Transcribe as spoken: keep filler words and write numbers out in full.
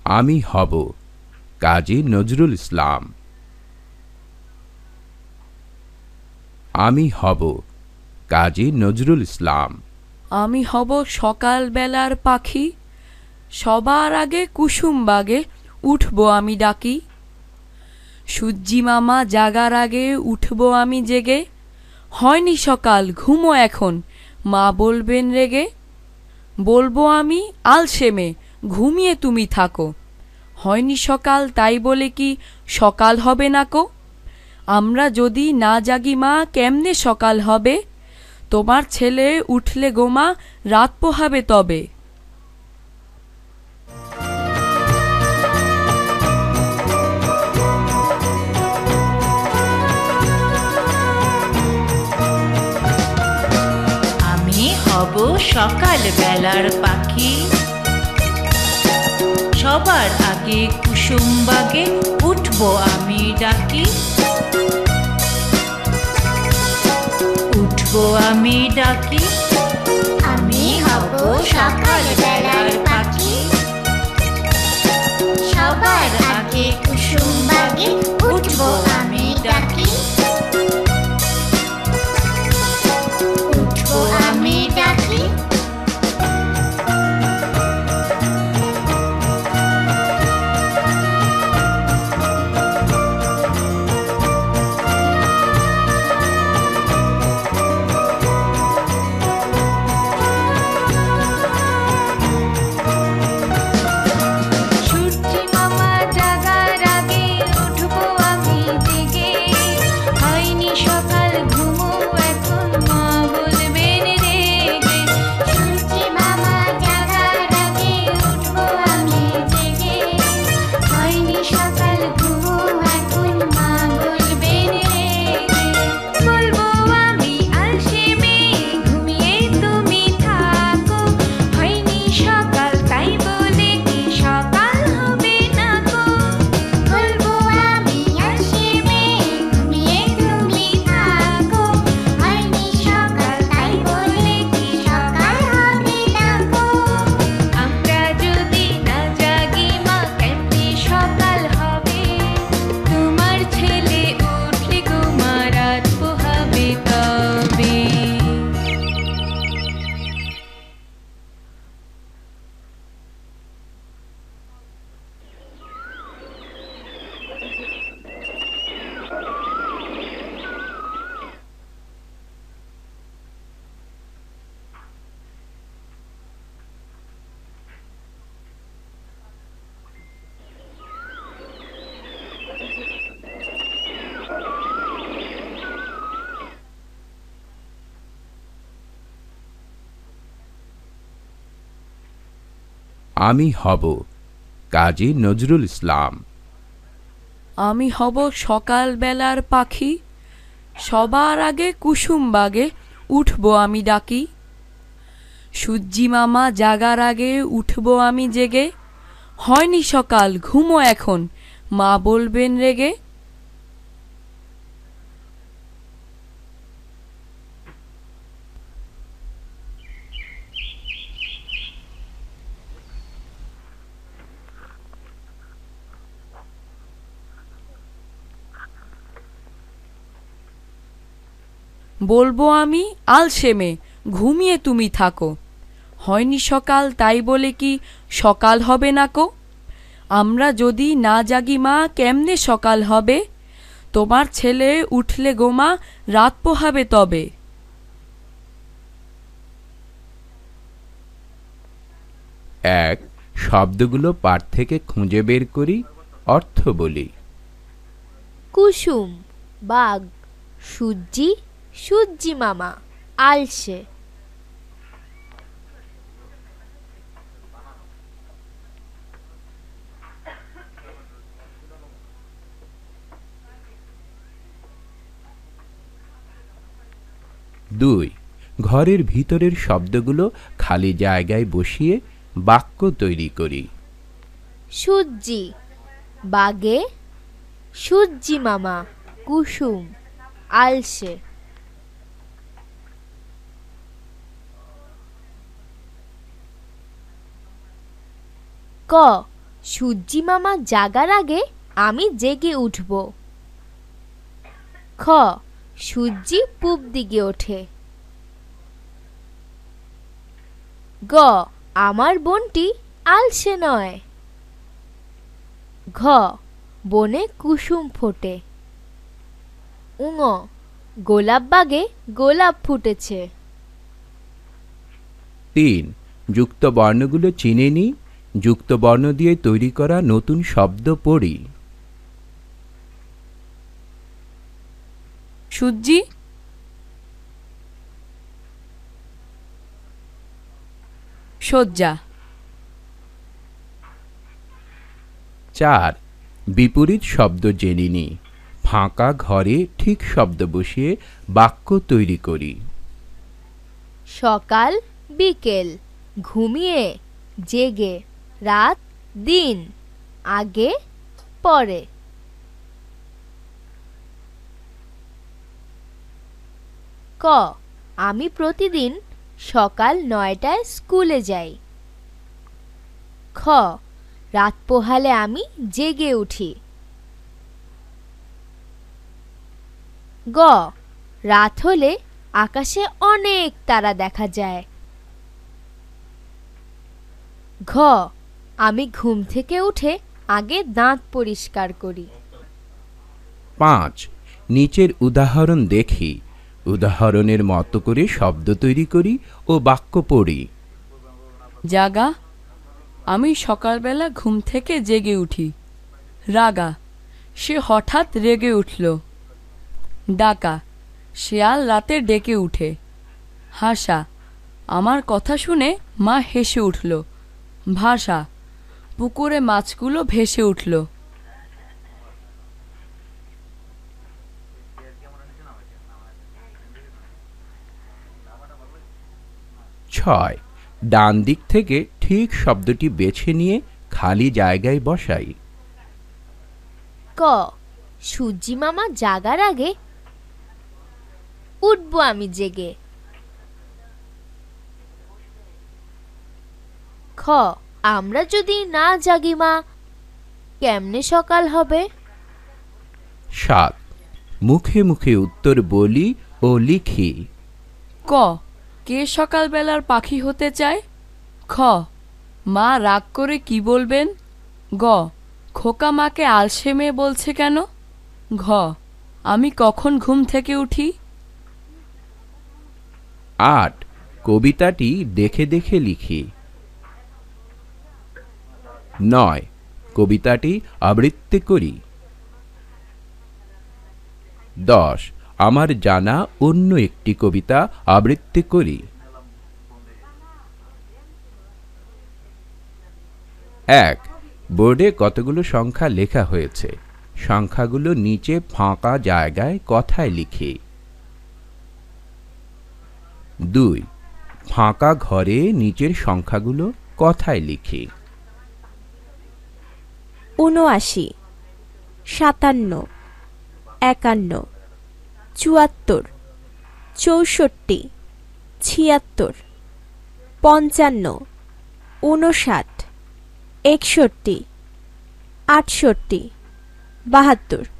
আমি হব কাজী নজরুল ইসলাম। আমি হব কাজী নজরুল ইসলাম। আমি হব সকাল বেলার পাখি, সবার আগে কুসুম বাগে উঠব আমি ডাকি। সূর্যি মামা জাগার আগে উঠব আমি জেগে, হয়নি সকাল ঘুমো এখন মা বলবেন রেগে। বলবো আমি আলসেমে ঘুমিয়ে তুমি থাকো, হয়নি সকাল তাই বলে কি সকাল হবে না কো। আমরা যদি না জাগি মা কেমনে সকাল হবে, তোমার ছেলে উঠলে গোমা রাত পোহাবে তবে। আমি হব সকাল বেলার পাখি, সবার আগে কুসুম বাগে উঠব আমি ডাকি। উঠব আমি ডাকি। আমি হব সকাল বেলার পাখি, সবার আগে কুসুম বাগে উঠব আমি ডাকি। উঠব আমি ডাকি। আমি হব কাজী নজরুল ইসলাম। আমি হব সকাল বেলার পাখি, সবার আগে কুসুম বাগে উঠব আমি ডাকি। সূর্যি মামা জাগার আগে উঠব আমি জেগে, হয়নি সকাল ঘুমো এখন মা বলবেন রেগে। বলবো আমি আলসেমে ঘুমিয়ে তুমি থাকো, হয়নি সকাল তাই বলে কি সকাল হবে না কো। আমরা যদি না জাগি মা কেমনে সকাল হবে, তোমার ছেলে উঠলে গোমা রাত পোহাবে তবে। এক, শব্দগুলো পাঠ থেকে খুঁজে বের করি, অর্থ বলি। কুসুম বাঘ, সূর্যি সূর্যি মামা, আলসে। দুই, ঘরের ভিতরের শব্দগুলো খালি জায়গায় বসিয়ে বাক্য তৈরি করি। সূর্যি বাগে, সূর্যি মামা, কুসুম, আলসে। ক, সূর্যি মামা জাগার আগে আমি জেগে উঠব। খ সূর্যি পূব দিকে ওঠে। গ আমার বোনটি আলসে নয়। ঘ বনে কুসুম ফোটে। উঙ গোলাপ বাগে গোলাপ ফুটেছে। তিন যুক্ত বর্ণগুলো চিনে নিই। যুক্ত বর্ণ দিয়ে তৈরি করা নতুন শব্দ পড়ি। সূর্যি, শয্যা। চার বিপরীত শব্দ জেনে নিই। ফাঁকা ঘরে ঠিক শব্দ বসিয়ে বাক্য তৈরি করি। সকাল বিকেল, ঘুমিয়ে জেগে, রাত দিন, আগে পরে। ক আমি প্রতিদিন সকাল নয়টায় স্কুলে যাই। খ রাত পোহালে আমি জেগে উঠি। গ রাত হলে আকাশে অনেক তারা দেখা যায়। ঘ আমি ঘুম থেকে উঠে আগে দাঁত পরিষ্কার করি। পাঁচ নিচের উদাহরণ দেখি। উদাহরণের মতো করে শব্দ তৈরি করি ও বাক্য পড়ি। জাগা, আমি সকালবেলা ঘুম থেকে জেগে উঠি। রাগা, সে হঠাৎ রেগে উঠল। ডাকা, শেয়াল রাতে ডেকে উঠে। হাসা, আমার কথা শুনে মা হেসে উঠল। ভাষা, পুকুরে মাছগুলো ভেসে উঠল। ছয় ডান দিক থেকে ঠিক শব্দটি বেছে নিয়ে খালি জায়গায় বসাই। ক সূর্যি মামা জাগার আগে উঠবো আমি জেগে। খ আমরা যদি না জাগি মা, কেমনে সকাল হবে? সাত মুখে মুখে উত্তর বলি ও লিখি। ক কে সকালবেলার পাখি হতে চায়? খ মা রাগ করে কি বলবেন? গ খোকা মাকে আলসে মেয়ে বলছে কেন? ঘ আমি কখন ঘুম থেকে উঠি? আট কবিতাটি দেখে দেখে লিখি। নয় কবিতাটি আবৃত্তি করি। দশ আমার জানা অন্য একটি কবিতা আবৃত্তি করি। এক বোর্ডে কতগুলো সংখ্যা লেখা হয়েছে। সংখ্যাগুলো নিচে ফাঁকা জায়গায় কথায় লিখি। দুই ফাঁকা ঘরে নিচের সংখ্যাগুলো কথায় লিখি। উনআশি, সাতান্ন, একান্ন, চুয়াত্তর, চৌষট্টি, ছিয়াত্তর, পঞ্চান্ন, ঊনষাট, একষট্টি, আটষট্টি, বাহাত্তর।